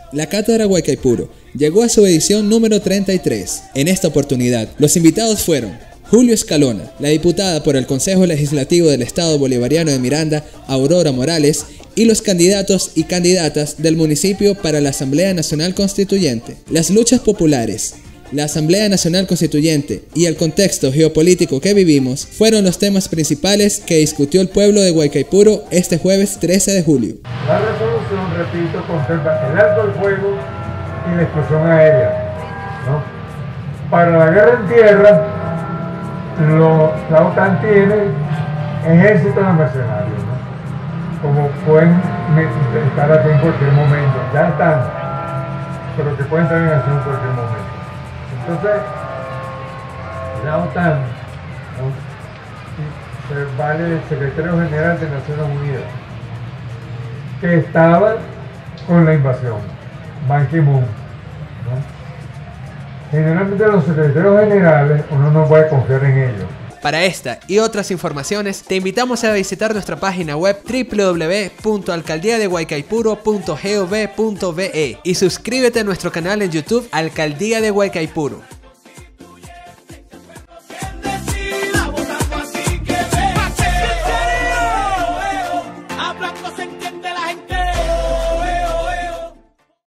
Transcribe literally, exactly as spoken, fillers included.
La Cátedra Guaycaipuro llegó a su edición número treinta y tres. En esta oportunidad, los invitados fueron Julio Escalona, la diputada por el Consejo Legislativo del Estado Bolivariano de Miranda, Aurora Morales, y los candidatos y candidatas del municipio para la Asamblea Nacional Constituyente. Las luchas populares, la Asamblea Nacional Constituyente y el contexto geopolítico que vivimos fueron los temas principales que discutió el pueblo de Guaycaipuro este jueves trece de julio. La resolución, repito, contempla el alto al fuego y la explosión aérea, ¿no? Para la guerra en tierra, lo, la OTAN tiene ejércitos de mercenarios, ¿no? Como pueden estar aquí en cualquier momento, ya están, pero que pueden estar en acción en cualquier momento. Entonces, la OTAN, ¿no? Se vale el secretario general de Naciones Unidas, que estaba con la invasión, Ban Ki-moon, ¿no? Generalmente los secretarios generales uno no puede confiar en ellos. Para esta y otras informaciones, te invitamos a visitar nuestra página web w w w punto alcaldía de guaycaipuro punto gov punto be y suscríbete a nuestro canal en YouTube Alcaldía de Guaycaipuro.